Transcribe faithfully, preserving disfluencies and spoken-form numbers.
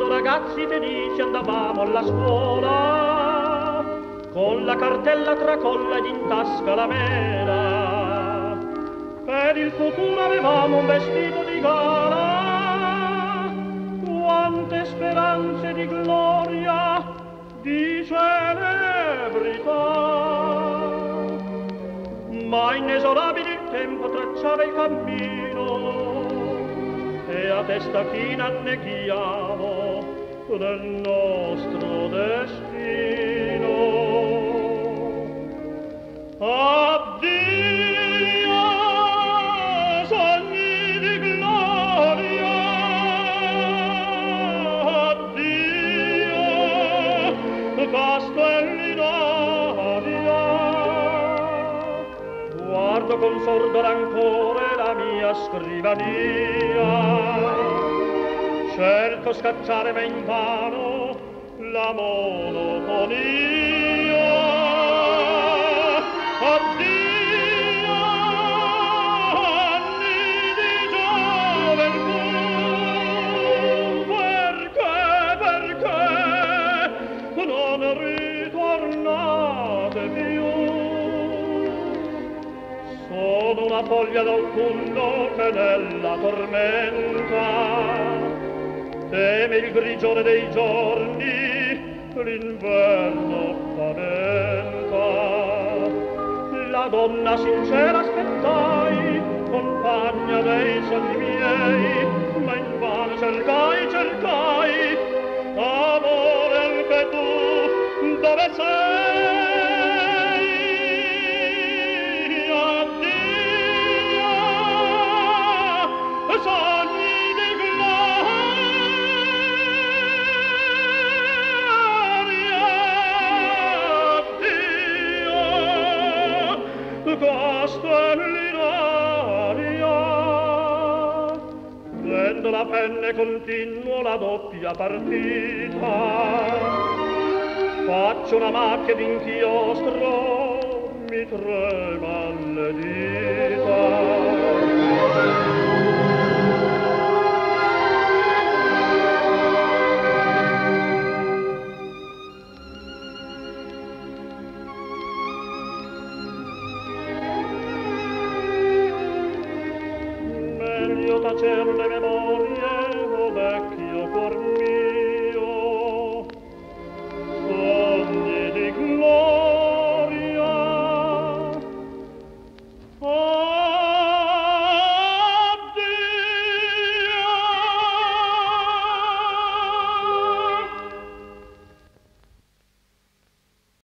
ragazzi felici andavamo alla scuola, con la cartella tra colla ed in tasca la mela. Per il futuro avevamo un vestito di gala, quante speranze di gloria, di celebrità. Ma inesorabile il tempo tracciava il cammino, e a testa china anneghiamo del nostro destino. Addio, sogni di gloria, addio, castelli d'aria. Guardo con sordo rancore la mia scrivania, cerco scacciare ma invano la monotonia. Addio, anni di gioventù, perché, perché non ritornate più? Sono una foglia d'autunno che nella tormenta teme il grigiore dei giorni, l'inverno paventa. La donna sincera aspettai, compagna dei sogni miei, ma invano cercai, cercai, amore anche tu, dove sei? Sogni di gloria, addio, castelli d'aria. Prendo la penna e continuo la doppia partita, faccio una macchia d'inchiostro, mi trema le dita. Tacer le memorie, o vecchi